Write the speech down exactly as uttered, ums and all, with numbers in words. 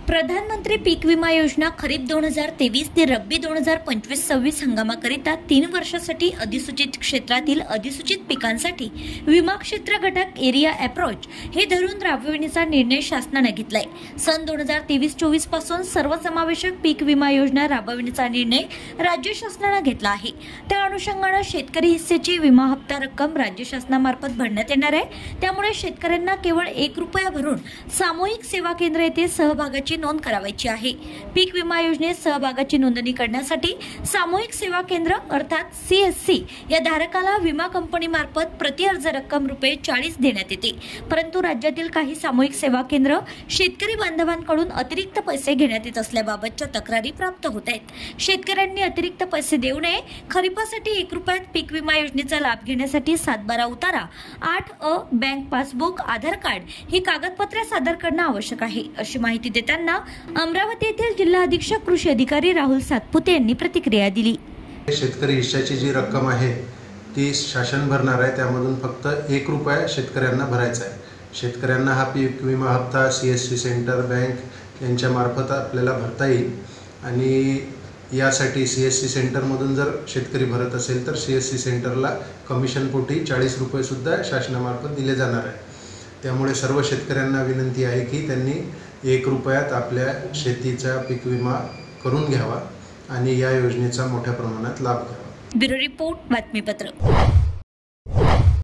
प्रधानमंत्री पीक विमा योजना खरीप दोन हजार तेवीस ते रब्बी दोन हजार पंचवीस सव्वीस हंगामाकरिता तीन वर्षासाठी अधिसूचित क्षेत्रातील अधिसूचित पिकांसाठी विमा क्षेत्र घटक एरिया अप्रोच हे धरून राबविण्याचा निर्णय शासनाने घेतलाय। सन दोन हजार तेवीस चोवीस पासून सर्वसमावेशक पीक विमा योजना राबविण्याचा निर्णय राज्य शासनाने घेतला आहे। त्या अनुषंगाने शेतकरी हिस्सेची विमा हप्ता रक्कम राज्य शासनामार्फत भरण्यात येणार आहे। त्यामुळे शेतकऱ्यांना केवळ एक रुपया भरून सामूहिक सेवा केंद्र येथे सहभागाची नोंद करावायची आहे। पीक विमा योजनेत सहभागाची नोंदणी करण्यासाठी सामूहिक सेवा केंद्र अर्थात सीएससी या धारकाला विमा कंपनी मार्फत प्रति अर्ज रक्कम रुपये चाळीस देण्यात येते। परंतु राज्यातील काही सामूहिक सेवा केंद्र शेतकरी बांधवांकडून अतिरिक्त पैसे घेण्यात येत असल्याबाबतच्या तक्रारी प्राप्त होत आहेत। शेतकऱ्यांनी अतिरिक्त पैसे देऊ नये। खरीपासाठी एक रुपयात पीक विमा योजनेचा लाभ घेण्यासाठी सातबारा उतारा, आठ अ बँक पासबुक, आधार कार्ड ही कागदपत्रे सादर करणं आवश्यक आहे, अशी माहिती देताना अमरावती येथील जिल्हा अधीक्षक कृषी अधिकारी राहुल सातपुते यांनी प्रतिक्रिया दिली। शेतकरी हिश्श्याची जी रक्कम आहे ती शासन भरणार आहे। त्यामधून फक्त एक रुपया शेतकऱ्यांना भरायचा आहे। शेतकऱ्यांना हा पीक विमा हप्ता सीएससी सेंटर बँक यांच्या मार्फत आपल्याला भरता येईल आणि यासाठी सीएससी सेंटरमधून जर शेतकरी भरत असेल तर सीएससी सेंटरला कमिशनपोटी चाळीस रुपये सुद्धा शासनामार्फत दिले जाणार आहे। त्यामुळे सर्व शेतकऱ्यांना विनंती आहे की त्यांनी एक रुपयात आपल्या शेतीचा पीक विमा करून घ्यावा आणि या योजनेचा मोठ्या प्रमाणात लाभ घ्यावा। ब्युरो रिपोर्ट बातमीपत्र।